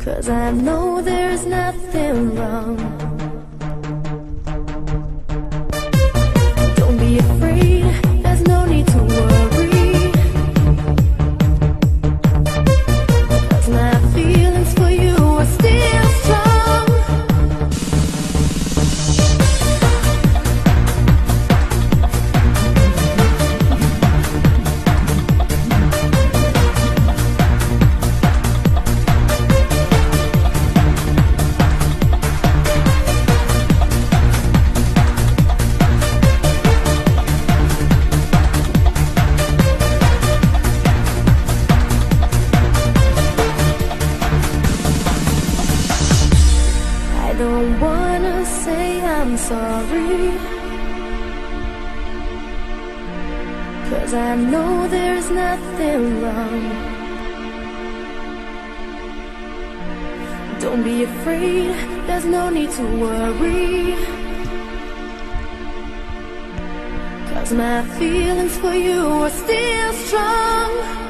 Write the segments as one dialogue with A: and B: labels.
A: 'Cause I know there's nothing wrong. Don't be afraid, there's no need to worry. 'Cause my feelings for you are still strong. I don't wanna say I'm sorry, 'cause I know there's nothing wrong. Don't be afraid, there's no need to worry. 'Cause my feelings for you are still strong.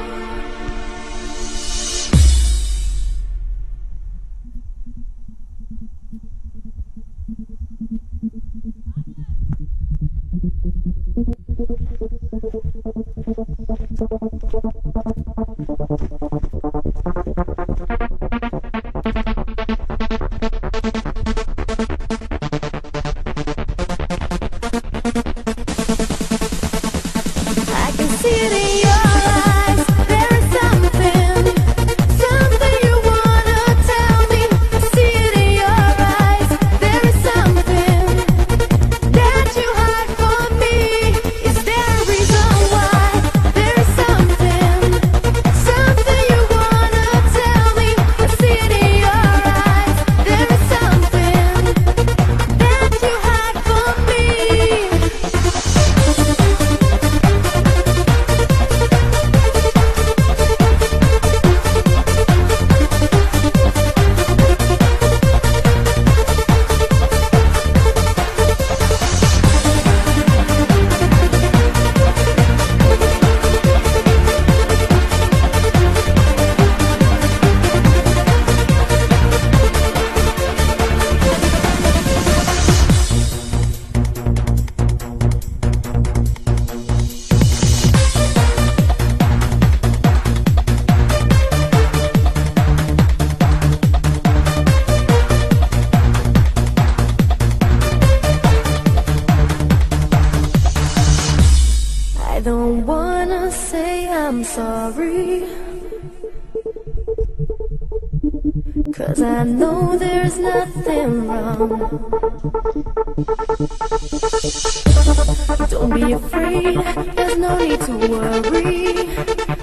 A: I can see it in your eyes. There is something you wanna tell me. I see it in your eyes. There is something that you hide from me. Is there a reason why? There is something you wanna tell me. I see it in your eyes. There is something that you hide from me. I don't wanna say I'm sorry, 'cause I know there's nothing wrong. Don't be afraid, there's no need to worry.